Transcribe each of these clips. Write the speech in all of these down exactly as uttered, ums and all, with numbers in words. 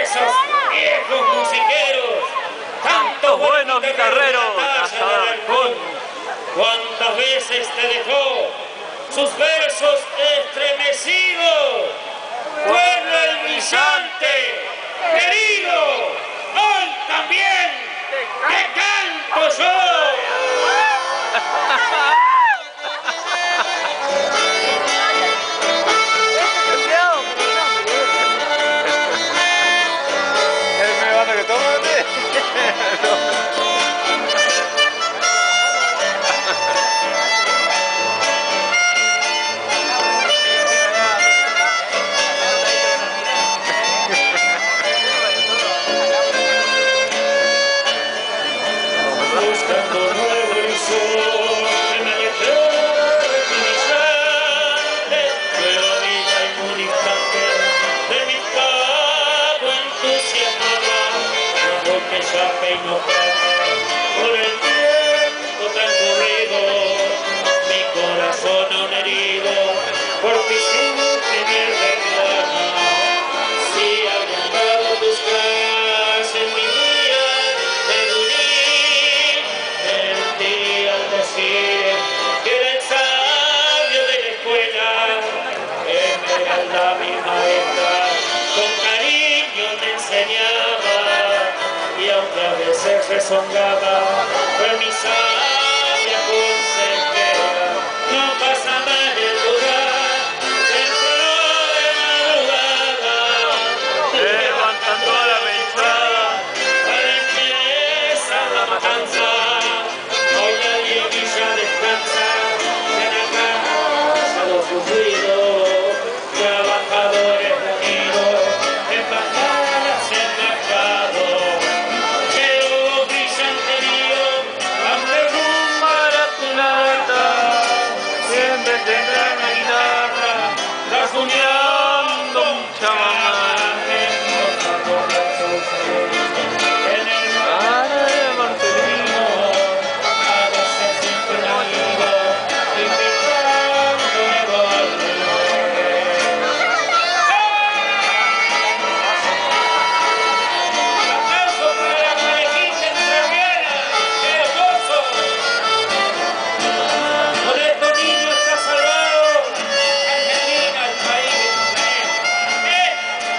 esos viejos musiqueros, tantos buenos guitarreros, cuántas veces te dejó sus versos estremecidos, pueblo el brillante, querido, hoy también te canto yo. Buscando nuevo horizonte, me alejé de tu brillante, pero vida en un instante de mi pago entusiasmada, cuando que ya peino por el tiempo transcurrido, mi corazón aún herido, por ti siempre me reclama, si habrían dado tus calles en mi día de unir, mentí al decir que era el sabio de la escuela, Esmeralda mi maestra, con cariño me enseñaba, y aunque a veces rezongaba, fue mi sabia consejera. No pasa más el lugar, dentro de madrugada, levantando la mechada, para empezar la matanza. Hoy la liguilla descansa en la casa los sufridos, trabajadores reunidos en bajadas en mercado. Quedó brillante río, hambre rumbo a tu nata, siempre tendrá una guitarra, rasguñando un chamamé. En el mar de Marcelino, a veces siempre un amigo, invitando nuevo al aplauso para la conejita entrerriana, ¡qué gozo! Con estos niños está salvado Argentina, el país de ustedes. ¡Eh!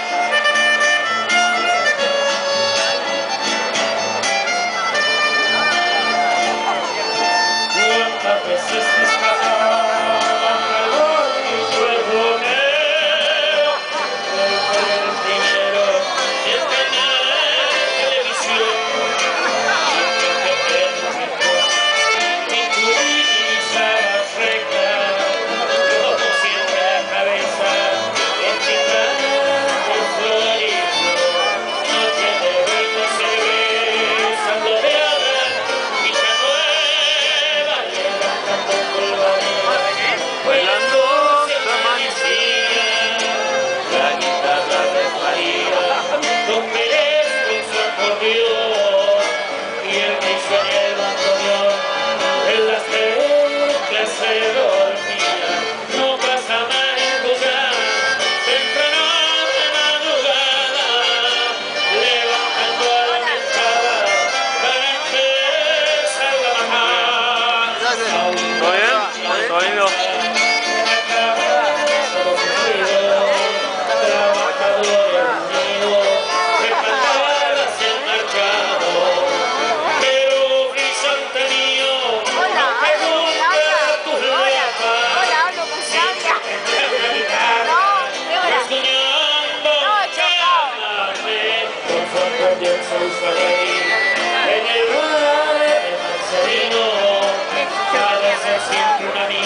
Cuántas veces me escapaba alrededor de tu Romeo, el primero y el canal de televisión, y pequeños hijos, y tú divisabas rectas, como siempre la cabeza, en picante florido, noches de vino cerveza, floreada, Villanueva, levantando polvareda, bailando se amanecía, la guitarra resbalía, Don Pérez con su acordeón, y el que hizo en el bandoneón, en las teclas se dormía. No pasa más el lugar, temprano de madrugada, levantando a la mechada, para empezar la bajada. ¿Todo bien? ¿Todo lindo? Trabajadores unidos, replantadas en mercado, pero brillante mío, Hola, no te hablo con nunca Sandra. tus Hola, lapas, hola, hablo con Sandra. la guitarra, No, Débora. rasguñando No, chao. chamamé, con su acordeón se usa reír, en el bar de Marcelino, cada vez se siente un amigo.